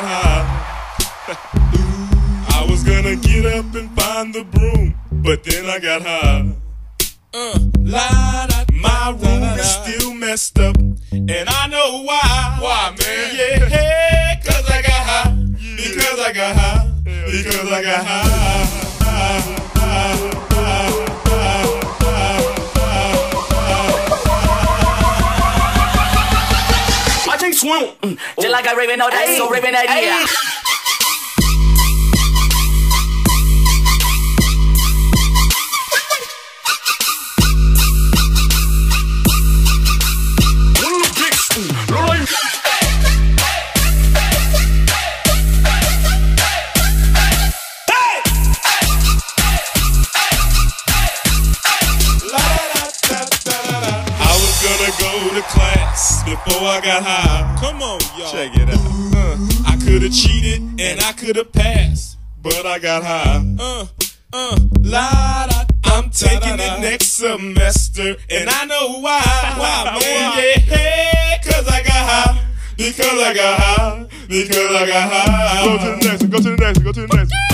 high. I was gonna get up and find the broom, but then I got high. My room is still messed up, and I know why. Why, man? Yeah, cause I got high. Because I got high. Because I got high. I think swim, just like a raven all day, so raven that year. Go to class before I got high. Come on, y'all. Check it out. I could have cheated and I could have passed, but I got high. I'm taking it next semester, and I know why. Why, man? Yeah, cause I got high. Because I got high. Because I got high. Go to the next one. Go to the next one. Go to the next one.